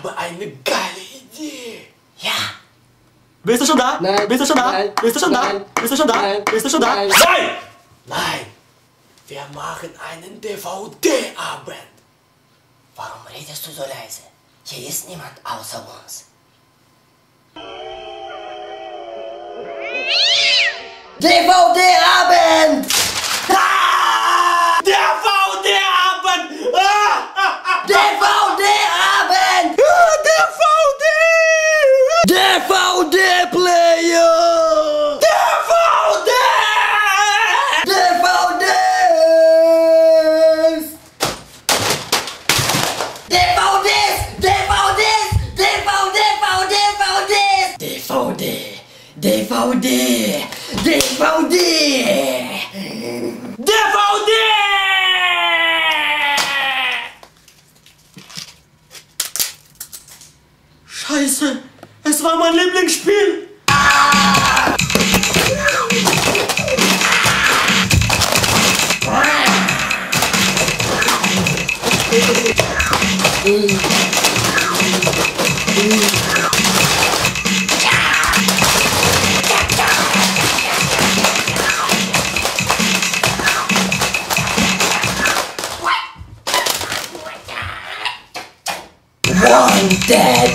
habe eine geile Idee. Ja. Bist du schon da? Nein. Bist du schon da? Nein. Bist du schon da? Nein. Bist du schon da? Nein. Bist du schon da? Nein. Nein! Nein! Wir machen einen DVD-Abend. Warum redest du so leise? Hier ist niemand außer uns. DVD-Abend! DVD-Abend! DVD-Abend! DVD-Player! DVDs! DVD! Scheiße, es war mein Lieblingsspiel. Wanted!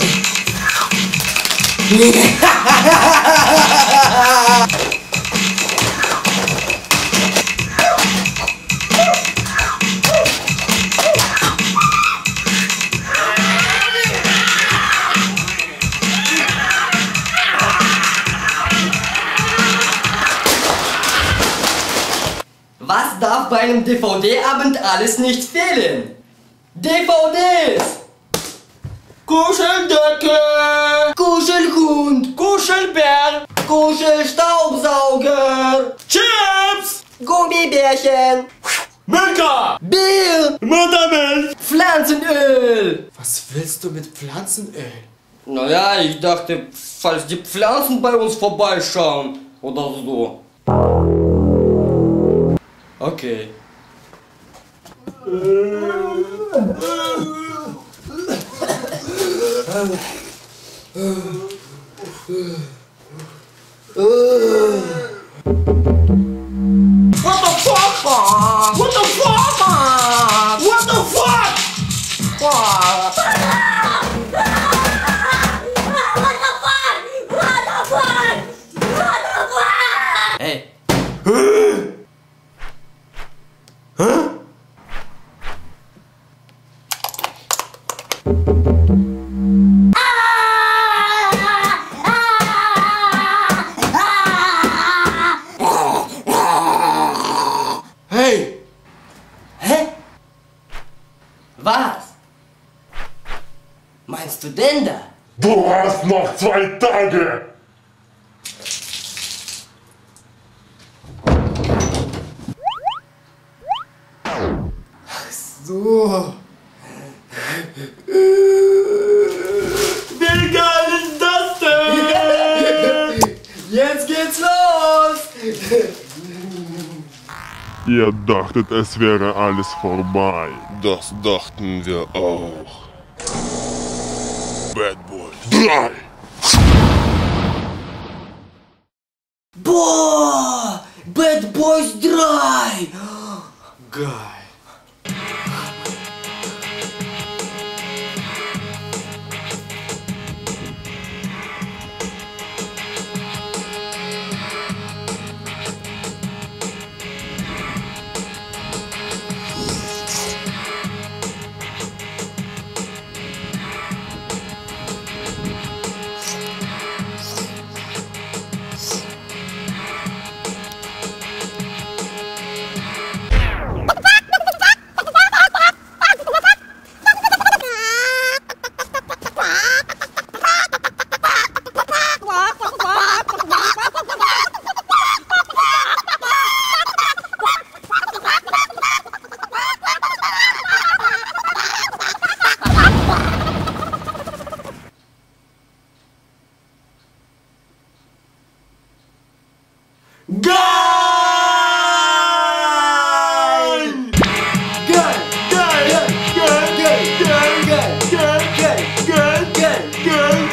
Was darf bei einem DVD-Abend alles nicht fehlen? DVDs! Kuscheldecke, Kuschelhund, Kuschelbär, Kuschelstaubsauger, Chips, Gummibärchen, Milka, Bier, Muttermilch. Pflanzenöl. Was willst du mit Pflanzenöl? Naja, ich dachte, falls die Pflanzen bei uns vorbeischauen oder so. Okay. What the fuck? What the fuck? What the fuck? Hey. Hey, Hä? Was? Meinst du denn da? Du hast noch 2 Tage! so. Wie geil ist das denn? Jetzt geht's los! Ihr dachtet, es wäre alles vorbei. Das dachten wir auch. Bad Boys 3! Boah! Bad Boys 3! Geil.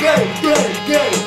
Geld, Geld, Geld.